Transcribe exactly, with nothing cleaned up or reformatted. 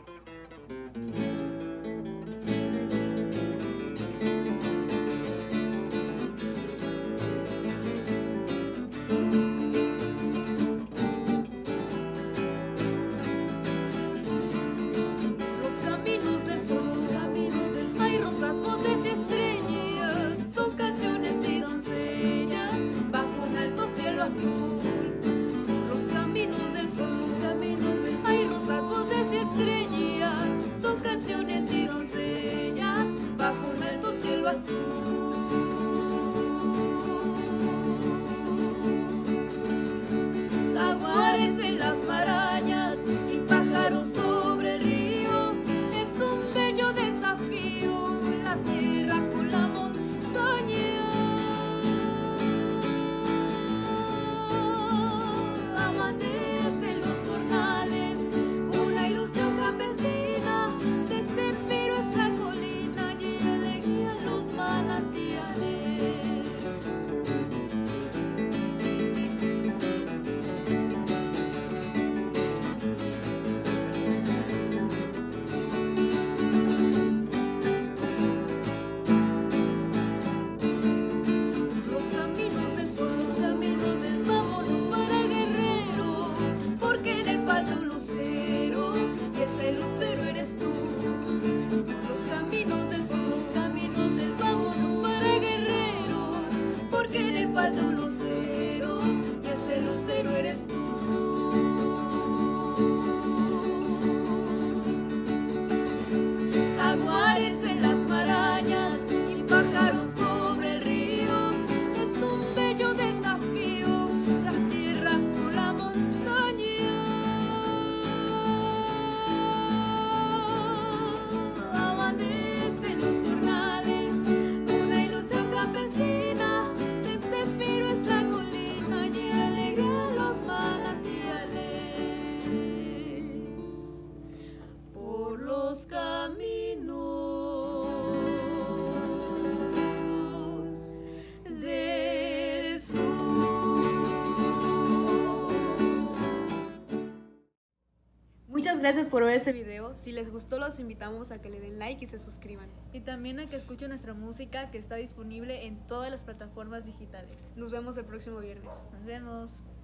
Jaguares en las marañas y pájaros sobre el río, es un bello desafío la sierra con la montaña. Amanecen los jornales, una ilusión campesina, de céfiro es la colina y alegría los manantiales. Falta un lucero y ese lucero eres tú. Jaguares en las marañas y pájaros sobre el río, es un bello desafío la sierra con la montaña. Amanecen los jornales, una ilusión campesina, Céfiro es la colina y alegra los manantiales. Por los caminos del sur. Muchas gracias por ver este video. Si les gustó, los invitamos a que le den like y se suscriban. Y también a que escuchen nuestra música, que está disponible en todas las plataformas digitales. Nos vemos el próximo viernes. Nos vemos.